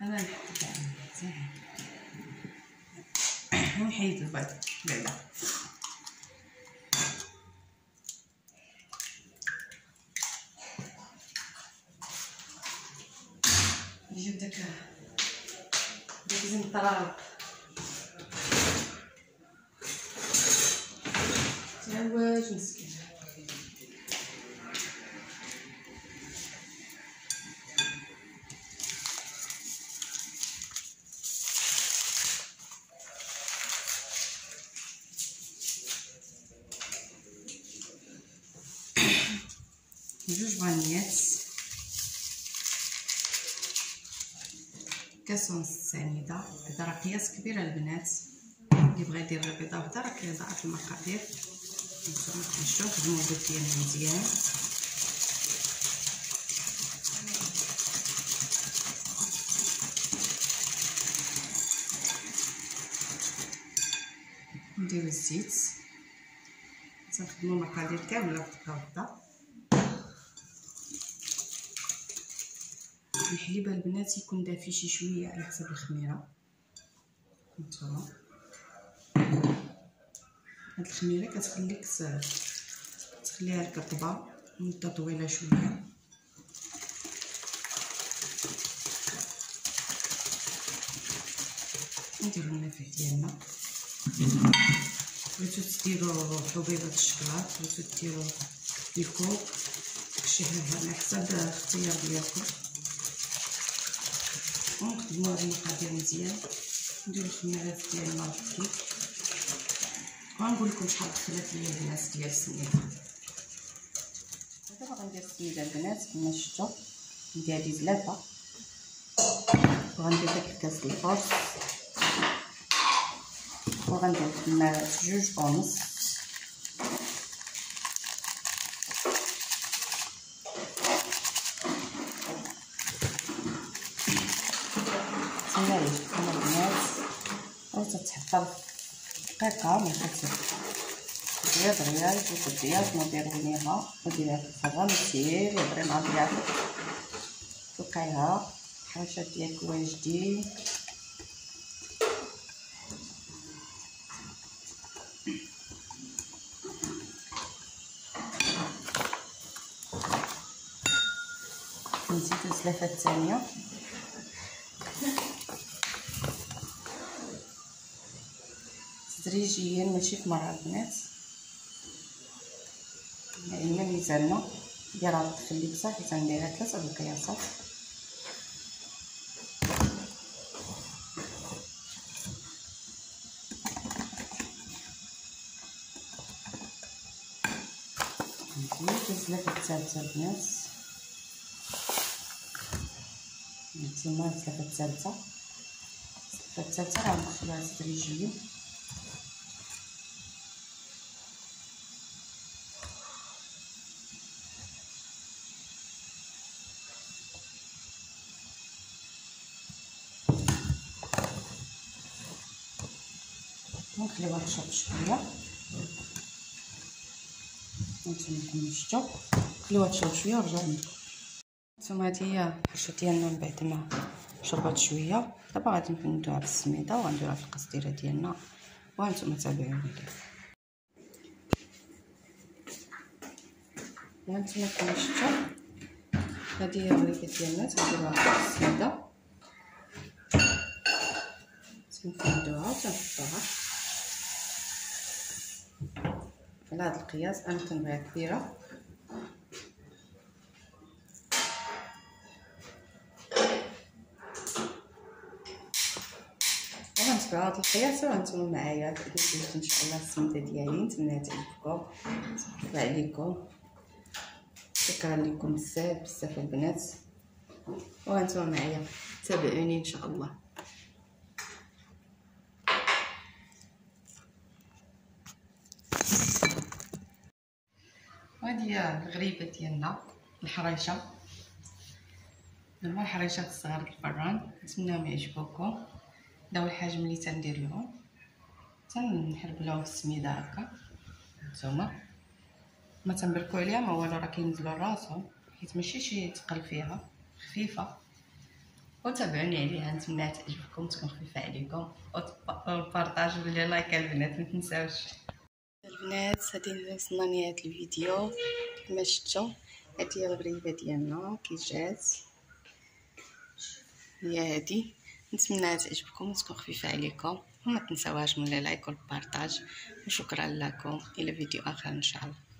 انا نحط كاع زين ونحيد البيض بعدا. نجيب داك الزنطراب تعواج مسكين. جوج بانيات، كاس ونص سنيده. هذا راه قياس كبير البنات، اللي بغى يدير البيضه وحده راه كيضاعف المقادير. نتوما تمشيو خدموا البيض ديالنا مزيان. نديرو الزيت، تنخدمو المقادير كامله في دقه وحده. الحليب البنات يكون دافي شي شويه على حسب الخميره. نتوما هاد الخميره كتخليك تخليها رطبه مده طويله شويه. نديرو النافع ديالنا. بغيتو ديرو حبيبات الشكلاط، بغيتو ديرو الكوك، داكشي على حسب الاختيار ديالكم. ونخدمو هاد المقادير مزيان. نديرو الخميرات ديالنا بالكيك. غنقول لكم شحال دخلت ليا البنات ديال السميده. دابا غندير السميده البنات كما شفتوا، ندير هادي زلافه، وغندير داك الكاس د الفرش، وغندير الخمارات 2 ونص. تمايل كما البنات وتتحطر دقيقه من خمسة دقائق. جوج دقائق نديرونيها وديريها في الفران وسير يبري مع بعضياتك. توقعيها الحواشات ديالك واجدين. نزيدو الزلافه الثانيه. تدريجيا ماشي في مره البنات، يعني ميزاننا ديالها تخليك صافي. تنديرها 3 القياسات. نزيد الزلافه الثالثه البنات. نتوما الزلافه الثالثه غندخلوها تدريجيا. ونخليوها تشرب شويه. نتوما كما شفتوا خليوها تشرب شويه ورجعوا لكم. نتوما هذه هي الحشوه ديالنا من بعد ما شربات شويه. دابا غادي نفندوها بالسميده وغنديروها في القصديره ديالنا، وهانتوما تابعوني. وهانتوما كما شفتوا هذه هي الغريبه ديالنا. تنديروها في السميده، تنفندوها وتنحطوها على هذا القياس. انا كنبغيها كبيره. وغنتبعوا هذا القياس وانتم معايا. كنتمنى ان شاء الله السميده ديالي نتمنى تعجبكم. صافي عليكم، شكرا لكم بزاف البنات، وانتم معايا تابعوني ان شاء الله. وهذه هي الغريبه ديالنا الحريشه. هما الحريشات الصغار الفران. نتمنىهم يعجبوكم. هذا هو الحجم اللي تندير لهم. تنحربلهم في السميده هكا. نتوما ما تنبركو عليها ما والو، راه كينزلوا راسهم حيت ماشي شي ثقل فيها، خفيفه. وتابعوني عليها. نتمنى تعجبكم تكون خفيفه عليكم، والبارطاج واللي لايك البنات ما تنساوش. البنات هادي وصلنا لنهاية الفيديو. كما شفتوا هادي هي الغريبه ديالنا كي جات، هي هادي. نتمنى تعجبكم وتكون خفيفه عليكم، وما تنساوهاش من لايك والبارطاج. وشكرا لكم، الى فيديو اخر ان شاء الله.